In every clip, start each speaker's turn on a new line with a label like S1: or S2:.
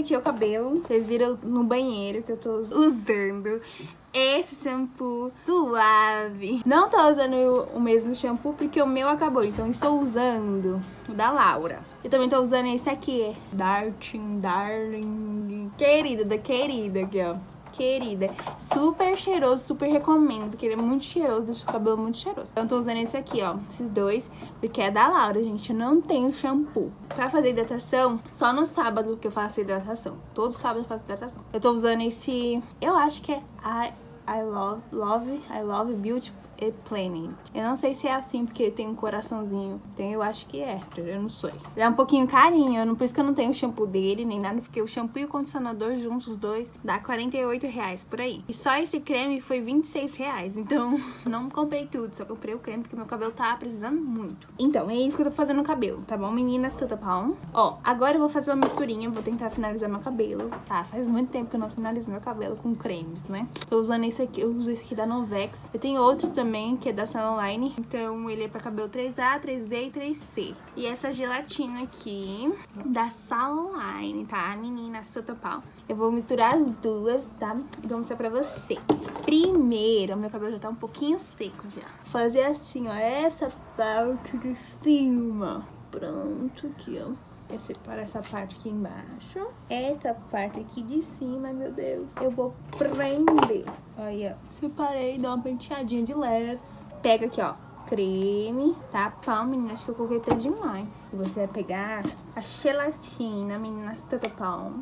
S1: penteei o cabelo. Vocês viram no banheiro que eu tô usando esse shampoo suave. Não tô usando o mesmo shampoo porque o meu acabou, então estou usando o da Laura. Eu também tô usando esse aqui, Darling, querida, da querida aqui, ó. Querida, super cheiroso, super recomendo, porque ele é muito cheiroso, deixa o cabelo muito cheiroso. Então eu tô usando esse aqui, ó, esses dois, porque é da Laura, gente, eu não tenho shampoo. Pra fazer hidratação, só no sábado que eu faço hidratação, todo sábado eu faço hidratação. Eu tô usando esse, eu acho que é I Love Beauty Planet. Eu não sei se é assim, porque tem um coraçãozinho. Então eu acho que é, eu não sei. Ele é um pouquinho carinho, por isso que eu não tenho o shampoo dele, nem nada, porque o shampoo e o condicionador juntos, os dois, dá R$48 por aí. E só esse creme foi R$26, então não comprei tudo, só comprei o creme, porque meu cabelo tá precisando muito. Então, é isso que eu tô fazendo no cabelo, tá bom, meninas? Tudo bom? Ó, agora eu vou fazer uma misturinha, vou tentar finalizar meu cabelo, tá? Faz muito tempo que eu não finalizo meu cabelo com cremes, né? Tô usando esse aqui, eu uso esse aqui da Novex. Eu tenho outros também, que é da Salonline. Então, ele é pra cabelo 3A, 3B e 3C. E essa gelatina aqui, da Salonline, tá, meninas? Tudo bom? Eu vou misturar as duas, tá? E vou mostrar pra você. Primeiro, meu cabelo já tá um pouquinho seco já. Fazer assim, ó, essa parte de cima. Pronto, aqui, ó. Eu separo essa parte aqui embaixo. Essa parte aqui de cima, meu Deus. Eu vou prender. Aí, ó. Separei, dou uma penteadinha de leves. Pega aqui, ó, creme, tá? Pão, meninas, acho que eu coloquei até demais. Você vai pegar a gelatina, meninas, tudo bom?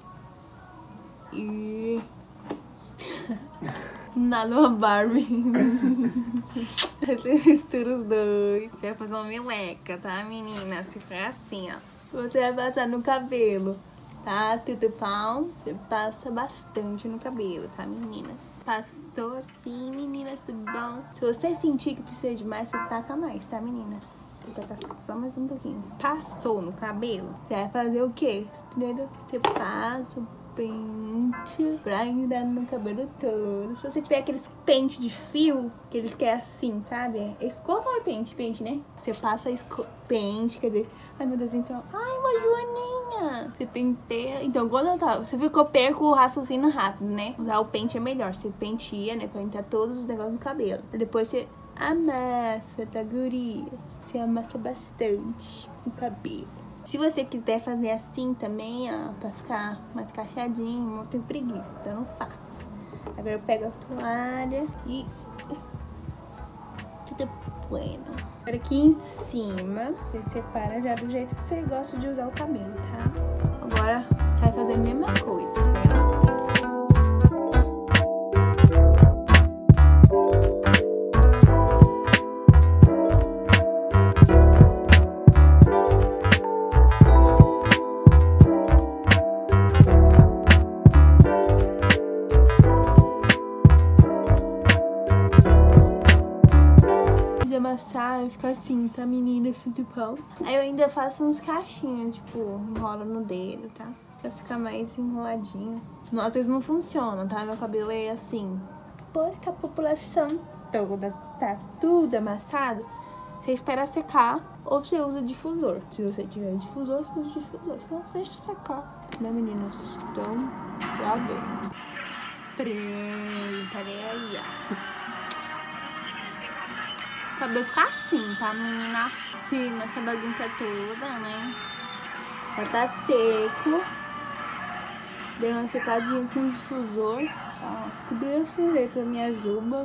S1: E... nada uma Barbie. Você mistura os dois. Vai fazer uma meleca, tá, meninas? Se for assim, ó. Você vai passar no cabelo, tá? Tudo bom? Você passa bastante no cabelo, tá, meninas? Passou assim, meninas, tudo bom? Se você sentir que precisa de mais, você taca mais, tá, meninas? Vou tacar só mais um pouquinho. Passou no cabelo, você vai fazer o quê? Você passa o pente pra entrar no cabelo todo. Se você tiver aqueles pente de fio, que eles querem assim, sabe? Escova ou pente, né? Você passa pente, quer dizer... Ai, meu Deus, então... Ai, uma joaninha! Você penteia... Então, quando você ficou perco o raciocínio rápido, né? Usar o pente é melhor. Você penteia, né? Pra entrar todos os negócios no cabelo. Depois você amassa, tá, guria? Você amassa bastante o cabelo. Se você quiser fazer assim também, ó, pra ficar mais cacheadinho, eu tenho preguiça, então não faço. Agora eu pego a toalha e... tudo bueno. Agora aqui em cima, você separa já do jeito que você gosta de usar o cabelo, tá? Agora você vai fazer a mesma coisa. Amassar e ficar assim, tá, menina, de pau. Aí eu ainda faço uns cachinhos, tipo, enrolo no dedo, tá? Pra ficar mais enroladinho. Às vezes não funciona, tá? Meu cabelo é assim. Depois que a população toda tá tudo amassado, você espera secar ou você usa difusor. Se você tiver difusor, você usa difusor. Senão você deixa secar, né, meninas? Então, já vem. Pronto, olha aí, ó. O cabelo ficar assim, tá, menina? Assim, nessa bagunça toda, né? Já tá seco. Dei uma secadinha com o difusor. Ó, cadê a fureta, minha juba?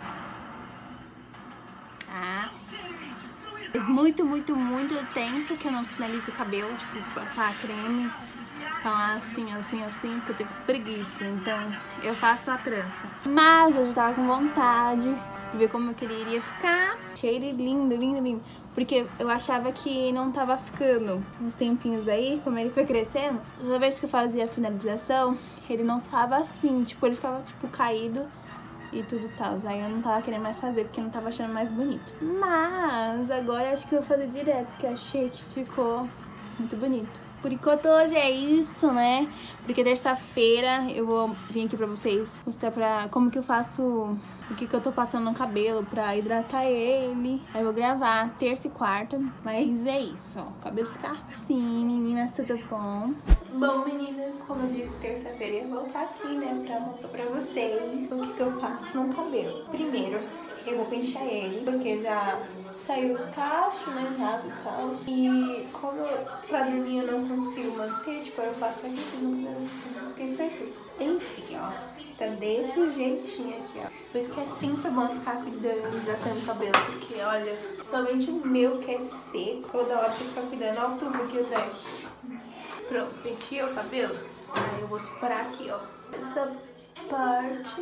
S1: Tá. Faz muito tempo que eu não finalizo o cabelo. Tipo, passar creme. Falar assim, porque eu tenho preguiça. Então, eu faço a trança. Mas eu já tava com vontade de ver como eu queria ficar. Achei ele lindo. Porque eu achava que não tava ficando uns tempinhos aí, como ele foi crescendo. Toda vez que eu fazia a finalização, ele não ficava assim, tipo, ele ficava, tipo, caído e tudo tal. Aí eu não tava querendo mais fazer, porque eu não tava achando mais bonito. Mas agora acho que eu vou fazer direto, porque achei que ficou muito bonito. Por enquanto hoje é isso, né? Porque terça-feira eu vou vir aqui pra vocês mostrar como que eu faço, o que eu tô passando no cabelo pra hidratar ele. Aí eu vou gravar terça e quarta, mas é isso, ó. O cabelo fica assim, meninas, tudo bom? Bom, meninas, como eu disse, terça-feira eu vou estar aqui, né, pra mostrar pra vocês o que eu faço no cabelo. Primeiro, eu vou pentear ele, porque já saiu os cachos, né, nada e tal. E como pra dormir eu não consigo manter, tipo, eu faço aqui no cabelo, fiquei pra tudo. Enfim, ó, tá desse jeitinho aqui, ó. Por isso que é sempre bom ficar cuidando, hidratando o cabelo, porque, olha, somente o meu que é seco, toda hora tem que ficar cuidando. Olha o tubo que eu trago. Pronto, penteei o cabelo. Aí eu vou separar aqui, ó, essa parte.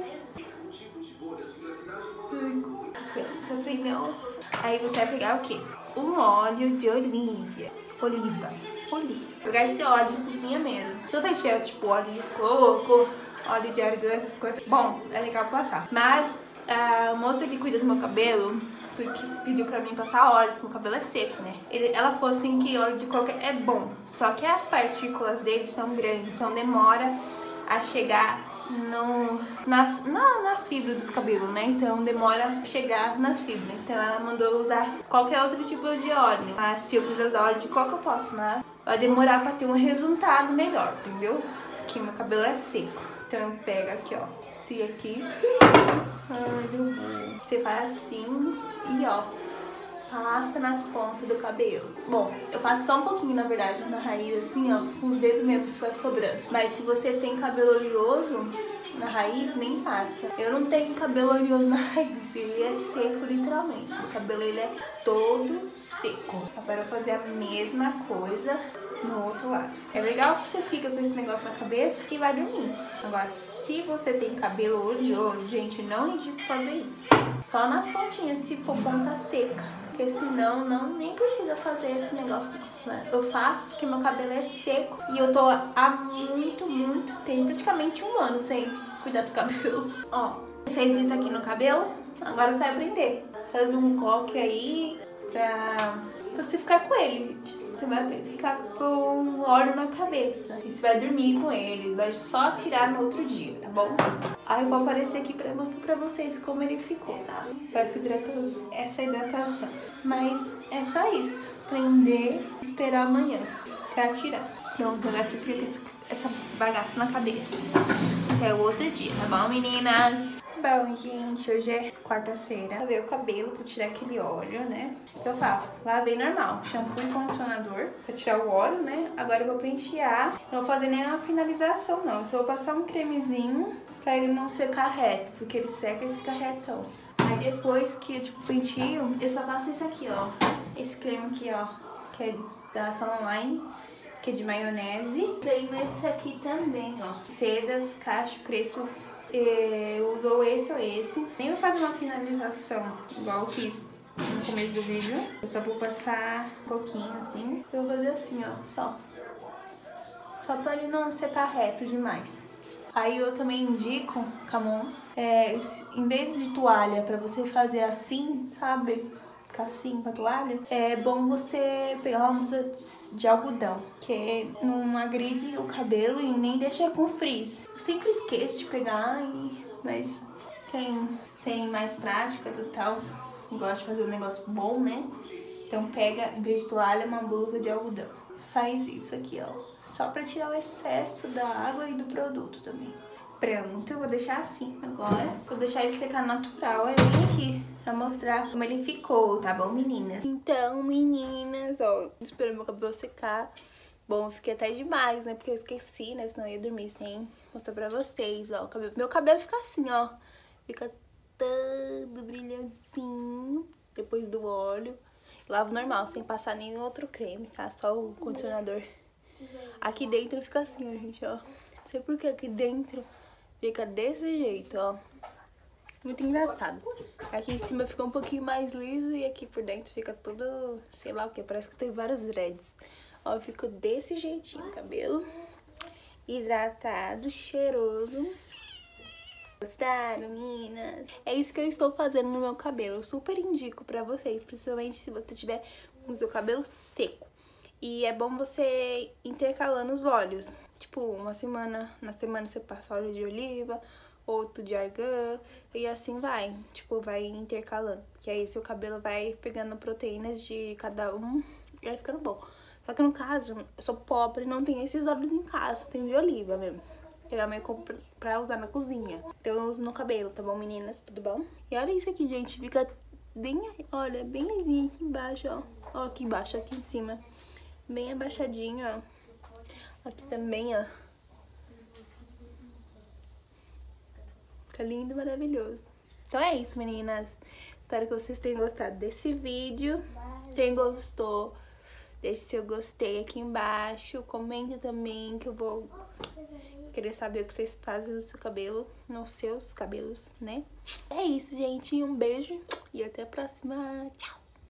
S1: Você pegou. Aí você vai pegar o quê? Um óleo de oliva. Pegar esse óleo de cozinha mesmo. Se você tiver, tipo, óleo de coco, óleo de argan, essas coisas, bom, é legal passar. Mas a moça que cuida do meu cabelo, porque pediu pra mim passar óleo, porque meu cabelo é seco, né? Ela falou assim que óleo de coco é bom, só que as partículas dele são grandes, então demora a chegar nas fibras dos cabelos, né? Então demora a chegar na fibra. Então ela mandou usar qualquer outro tipo de óleo. Mas se eu quiser usar óleo de coco, eu posso, mas vai demorar pra ter um resultado melhor, entendeu? Porque meu cabelo é seco. Então eu pego aqui, ó. Esse aqui. Você faz assim e ó, passa nas pontas do cabelo. Bom, eu passo só um pouquinho, na verdade, na raiz, assim, ó, com os dedos mesmo que vai sobrando. Mas se você tem cabelo oleoso na raiz, nem passa. Eu não tenho cabelo oleoso na raiz, ele é seco, literalmente. Meu cabelo, ele é todo seco. Agora eu vou fazer a mesma coisa no outro lado. É legal que você fica com esse negócio na cabeça e vai dormir. Agora, se você tem cabelo oleoso, gente, não indico fazer isso. Só nas pontinhas, se for ponta seca. Porque senão, nem precisa fazer esse negócio, né? Eu faço porque meu cabelo é seco e eu tô há muito tempo, praticamente um ano sem cuidar do cabelo. Ó, fez isso aqui no cabelo, agora você vai prender. Faz um coque aí pra você ficar com ele. Você vai ficar com óleo na cabeça. E você vai dormir com ele, vai só tirar no outro dia, tá bom? Aí eu vou aparecer aqui pra mostrar pra vocês como ele ficou, tá? Essa hidratação. Mas é só isso. Prender e esperar amanhã pra tirar. Pronto, agora você fica com essa bagaça na cabeça. É o outro dia, tá bom, meninas? Bom, gente, hoje é quarta-feira. Lavei o cabelo pra tirar aquele óleo, né? O que eu faço? Lavei normal, shampoo e condicionador pra tirar o óleo, né? Agora eu vou pentear. Não vou fazer nem a finalização, não. Eu só vou passar um cremezinho pra ele não secar reto, porque ele seca e fica retão. Aí depois que eu, tipo, penteio, eu só passo esse aqui, ó. Esse creme aqui, ó, que é da Salon Line, que é de maionese. Tenho esse aqui também, ó. Sedas, cacho, crespos. Usou esse ou esse. Nem vou fazer uma finalização igual eu fiz no começo do vídeo. Eu só vou passar um pouquinho assim. Eu vou fazer assim, ó, só pra ele não secar reto demais. Aí eu também indico, Camon, em vez de toalha, pra você fazer assim, sabe? Ficar assim com a toalha, é bom você pegar uma blusa de algodão, que não agride o cabelo e nem deixa com frizz. Eu sempre esqueço de pegar, mas quem tem mais prática do tal, gosta de fazer um negócio bom, né? Então pega, em vez de toalha, uma blusa de algodão. Faz isso aqui, ó, só pra tirar o excesso da água e do produto também. Pronto, eu vou deixar assim agora. Vou deixar ele secar natural. Aí vem aqui pra mostrar como ele ficou, tá bom, meninas? Então, meninas, ó, esperando meu cabelo secar. Bom, eu fiquei até demais, né? Porque eu esqueci, né? Senão eu ia dormir sem mostrar pra vocês, ó. Meu cabelo fica assim, ó. Fica todo brilhantinho depois do óleo. Lavo normal, sem passar nenhum outro creme, tá? Só o condicionador. Aqui dentro fica assim, ó, gente, ó. Não sei por que aqui dentro fica desse jeito, ó. Muito engraçado. Aqui em cima fica um pouquinho mais liso e aqui por dentro fica tudo, sei lá o que, parece que tem vários dreads. Ó, ficou desse jeitinho o cabelo. Hidratado, cheiroso. Gostaram, meninas? É isso que eu estou fazendo no meu cabelo. Eu super indico pra vocês, principalmente se você tiver com o seu cabelo seco. E é bom você intercalando os óleos. Tipo, na semana você passa óleo de oliva, outro de argan, e assim vai. Tipo, vai intercalando. Que aí seu cabelo vai pegando proteínas de cada um e vai ficando bom. Só que no caso, eu sou pobre e não tenho esses óleos em casa, tem de oliva mesmo. Eu amei comprar pra usar na cozinha. Então eu uso no cabelo, tá bom, meninas? Tudo bom? E olha isso aqui, gente. Fica bem, olha, bem lisinho aqui embaixo, ó. Ó, aqui embaixo, aqui em cima. Bem abaixadinho, ó. Aqui também, ó. Fica lindo e maravilhoso. Então é isso, meninas. Espero que vocês tenham gostado desse vídeo. Quem gostou, deixe seu gostei aqui embaixo. Comenta também que eu vou querer saber o que vocês fazem no seu cabelo, nos seus cabelos, né? É isso, gente. Um beijo e até a próxima. Tchau!